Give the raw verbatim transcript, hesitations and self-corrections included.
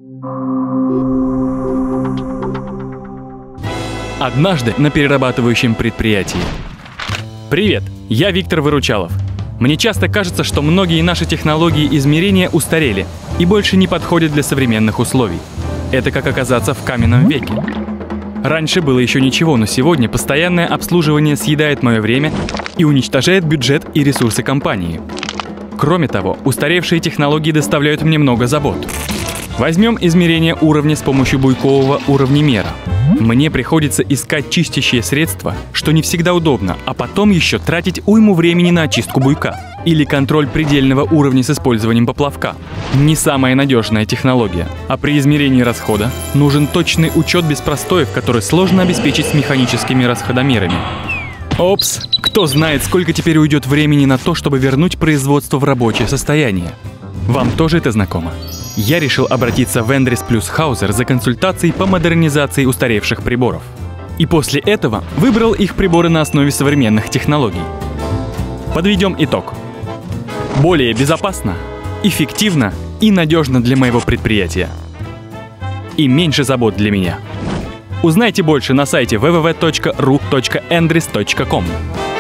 Однажды на перерабатывающем предприятии. Привет, я Виктор Выручалов. Мне часто кажется, что многие наши технологии измерения устарели и больше не подходят для современных условий. Это как оказаться в каменном веке. Раньше было еще ничего, но сегодня постоянное обслуживание съедает мое время и уничтожает бюджет и ресурсы компании. Кроме того, устаревшие технологии доставляют мне много забот. Возьмем измерение уровня с помощью буйкового уровнемера. Мне приходится искать чистящие средства, что не всегда удобно, а потом еще тратить уйму времени на очистку буйка. Или контроль предельного уровня с использованием поплавка. Не самая надежная технология. А при измерении расхода нужен точный учет без простоев, который сложно обеспечить с механическими расходомерами. Опс, кто знает, сколько теперь уйдет времени на то, чтобы вернуть производство в рабочее состояние. Вам тоже это знакомо? Я решил обратиться в Endress плюс Hauser за консультацией по модернизации устаревших приборов. И после этого выбрал их приборы на основе современных технологий. Подведем итог. Более безопасно, эффективно и надежно для моего предприятия. И меньше забот для меня. Узнайте больше на сайте дабл ю дабл ю дабл ю точка ру точка эндрис точка ком.